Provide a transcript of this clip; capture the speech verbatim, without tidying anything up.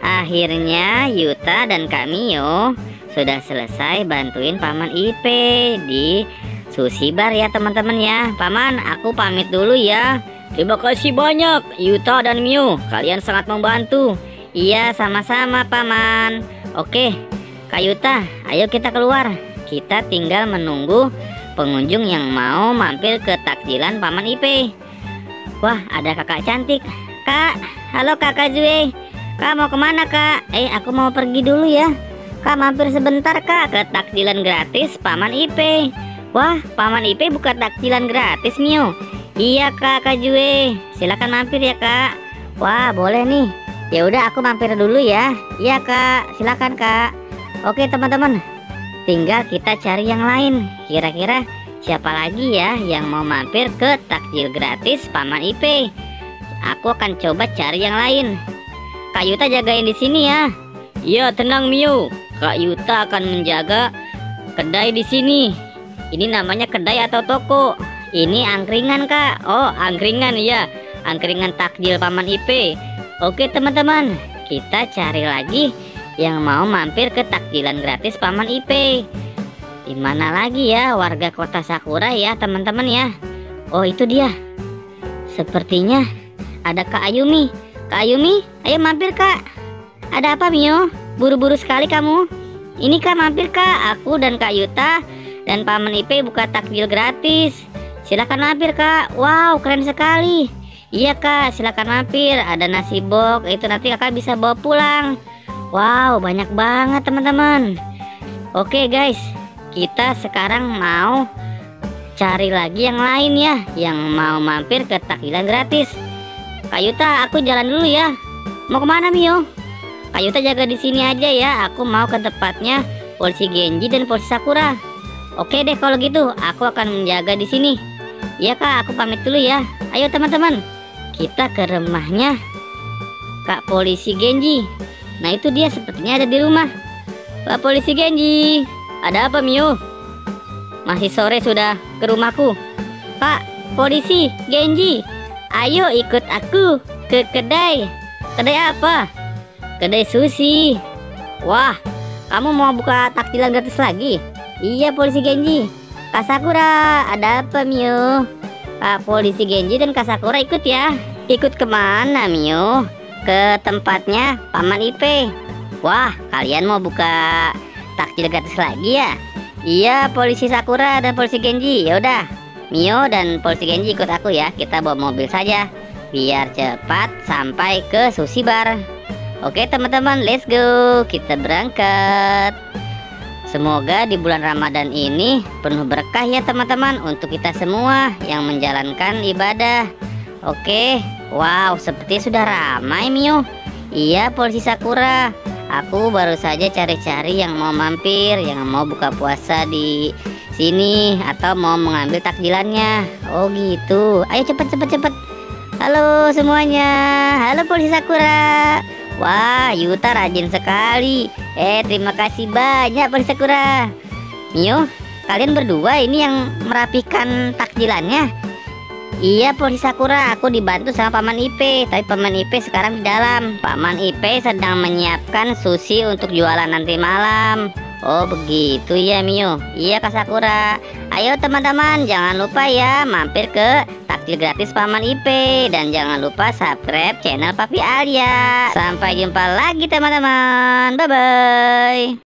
Akhirnya Yuta dan Kak Mio sudah selesai bantuin Paman Ipe di sushi bar ya teman-teman ya. Paman, aku pamit dulu ya. Terima kasih banyak Yuta dan Mio, kalian sangat membantu. Iya, sama-sama Paman. Oke Kak Yuta, ayo kita keluar. Kita tinggal menunggu pengunjung yang mau mampir ke takjilan Paman Ipe. Wah, ada kakak cantik. Kak, halo kakak Zue. Kak mau kemana kak? Eh aku mau pergi dulu ya. Kak mampir sebentar kak ke takjilan gratis Paman Ipe. Wah, Paman Ipe buka takjilan gratis Mio. Iya kak, Kak Jue. Silakan mampir ya kak. Wah boleh nih. Ya udah aku mampir dulu ya. Iya kak, silakan kak. Oke teman-teman, tinggal kita cari yang lain. Kira-kira siapa lagi ya yang mau mampir ke takjil gratis Paman Ipe? Aku akan coba cari yang lain. Kak Yuta jagain di sini ya. Iya tenang Mio, Kak Yuta akan menjaga kedai di sini. Ini namanya kedai atau toko? Ini angkringan kak. Oh angkringan ya, angkringan takjil Paman Ipe. Oke teman-teman, kita cari lagi yang mau mampir ke takjilan gratis Paman Ipe. Di mana lagi ya warga kota Sakura ya teman-teman ya? Oh itu dia. Sepertinya ada Kak Ayumi. Kak Ayumi, ayo mampir kak. Ada apa Mio? Buru-buru sekali kamu. Ini kak mampir kak. Aku dan Kak Yuta dan Paman Ipe buka takjil gratis. Silakan mampir kak. Wow keren sekali. Iya kak, silakan mampir. Ada nasi box, itu nanti kakak bisa bawa pulang. Wow banyak banget teman-teman. Oke guys, kita sekarang mau cari lagi yang lain ya, yang mau mampir ke takjilan gratis. Kak Yuta, aku jalan dulu ya. Mau kemana Mio? Kak Yuta jaga di sini aja ya. Aku mau ke tempatnya polisi Genji dan polisi Sakura. Oke deh kalau gitu, aku akan menjaga di sini. Ya kak, aku pamit dulu ya. Ayo teman-teman, kita ke rumahnya Kak Polisi Genji. Nah itu dia sepertinya ada di rumah. Pak Polisi Genji, ada apa Mio? Masih sore sudah ke rumahku. Pak Polisi Genji, ayo ikut aku ke kedai. Kedai apa? Kedai sushi. Wah, kamu mau buka takjilan gratis lagi? Iya Polisi Genji. Kak Sakura, ada apa Mio? Kak Polisi Genji dan Kak Sakura ikut ya. Ikut kemana Mio? Ke tempatnya Paman Ipe. Wah, kalian mau buka takjil gratis lagi ya? Iya Polisi Sakura dan Polisi Genji. Ya udah, Mio dan Polisi Genji ikut aku ya. Kita bawa mobil saja biar cepat sampai ke sushi bar. Oke teman-teman, let's go. Kita berangkat. Semoga di bulan Ramadan ini penuh berkah ya teman-teman untuk kita semua yang menjalankan ibadah. Oke, wow seperti sudah ramai Mio. Iya Polisi Sakura, aku baru saja cari-cari yang mau mampir, yang mau buka puasa di sini atau mau mengambil takjilannya. Oh gitu, ayo cepet cepet cepet. Halo semuanya, halo Polisi Sakura. Wah Yuta rajin sekali. Eh terima kasih banyak Polisi Sakura. Mio, kalian berdua ini yang merapikan takjilannya? Iya Polisi Sakura, aku dibantu sama Paman Ipe. Tapi Paman Ipe sekarang di dalam. Paman Ipe sedang menyiapkan sushi untuk jualan nanti malam. Oh begitu ya Mio. Iya Kak Sakura. Ayo teman-teman, jangan lupa ya mampir ke takjil gratis Paman Ipe. Dan jangan lupa subscribe channel Papi Alia. Sampai jumpa lagi teman-teman. Bye bye.